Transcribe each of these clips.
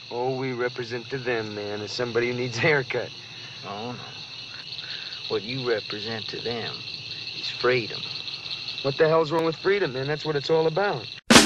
Oh, we represent to them, man, as somebody who needs a haircut. Oh, no. What you represent to them is freedom. What the hell's wrong with freedom, man? That's what it's all about.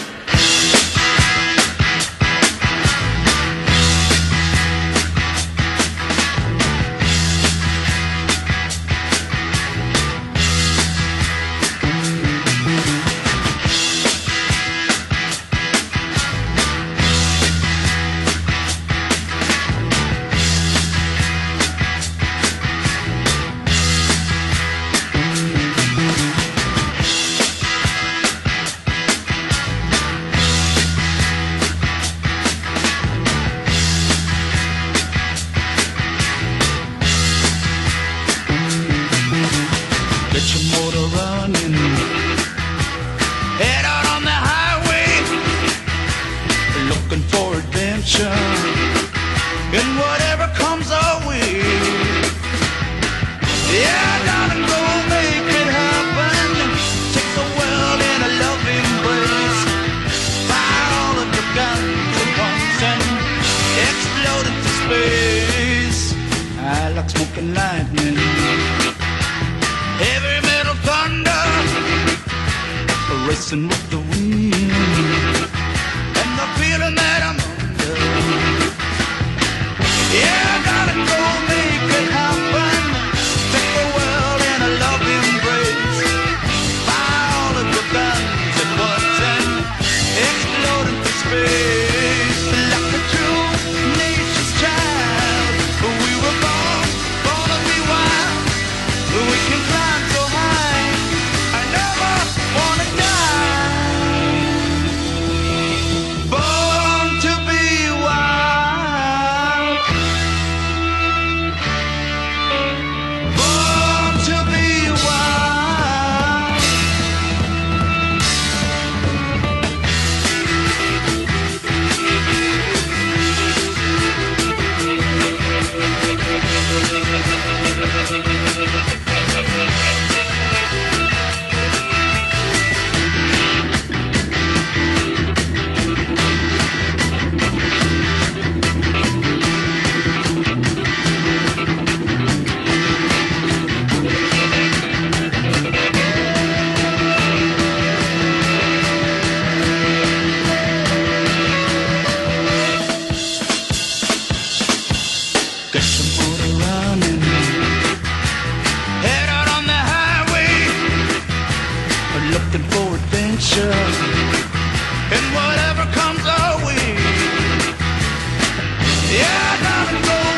Get your motor running, head out on the highway, looking for adventure, and whatever comes our way. Yeah, darling, go make it happen. Take the world in a loving embrace. Fire all of your guns at once and explode into space. I like smoking lightning, heavy metal thunder, racing with the wind, and the feeling that I'm under. Yeah, gotta go make it happen. Take the world in a loving embrace. Fire all of your guns at once and explode into space. Like a true nature's child, we were born to be wild. We can climb so high, I never wanna die. Born to be wild. Born to be wild. Get some motor running, head out on the highway, looking for adventure, and whatever comes our way. Yeah, darling, go